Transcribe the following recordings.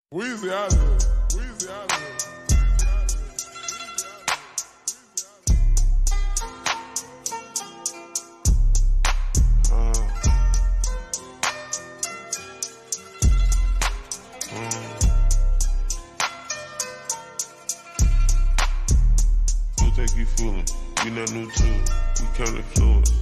Weezy out of here. Weezy out of here. Take you foolin', we not new to it, we counted fluid.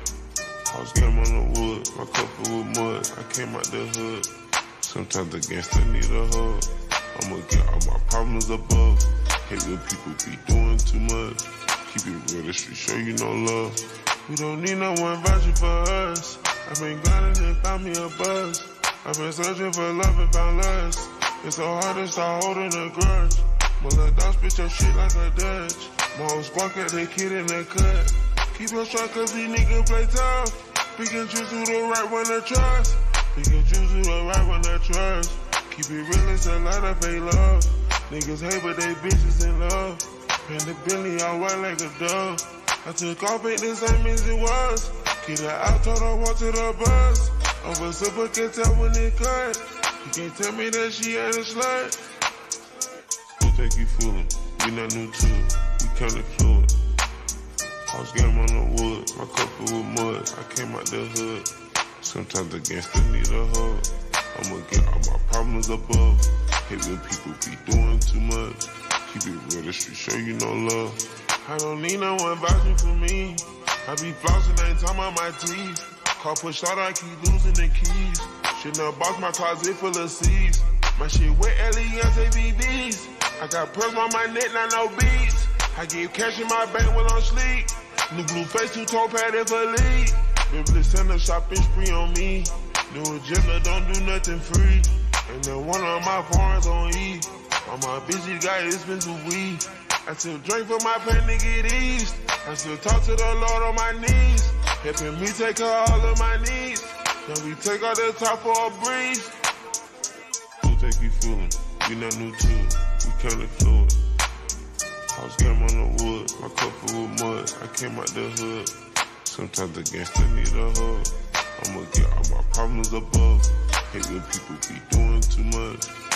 I was getting on the wood, my cup full with mud, I came out the hood. Sometimes the gangster need a hug. I'ma get all my problems above. Hate when people be doing too much. Keep it real, the street show you no love. We don't need no one vouching for us. I've been grinding and found me a buzz. I've been searching for love and found lust. It's so hard to start holding a grudge. My little dog spit your shit like a Dutch. My whole squad got that kid in the cut. Keep your shot cause these niggas play tough. Pick and choose who the right one to trust. Pick and choose who the right one to trust. Keep it real, it's a lot of fake love. Niggas hate but they bitches in love. And the Billy all white like a dove. I took off, ain't the same as it was. Get her out, told her walk to the bus. Over super can tell when it cut. You can't tell me that she ain't a slut. We'll take you foolin', we not new to it. Counted fluid. I was getting on the wood, my cup full with mud. I came out the hood. Sometimes the gangster need a hug. I'ma get all my problems above. Hate when people be doing too much. Keep it real, the street show you no love. I don't need no one vouching for me. I be flossing, ain't talking about my teeth. Car push out, I keep losing the keys. Shouldn't have boxed my closet full of seeds. My shit wet, Eliantte BBs. I got pearls on my neck, not no beats. I get cash in my bank when I'm sleep. New blue face, two-tone padded for lead. Beverly Center shopping spree on me. New agenda, don't do nothing free. And then one of my foreigns on E. All my bitches got expensive weed. I still drink for my pain to get eased. I still talk to the Lord on my knees. Helping me take care of all of my needs. Then we take all the top for a breeze. We'll take you foolin', we not new to it, we counted fluid. I was getting on the wood, my cup full with mud. I came out the hood. Sometimes the gangster need a hug. I'ma get all my problems above. Hate when people be doing too much.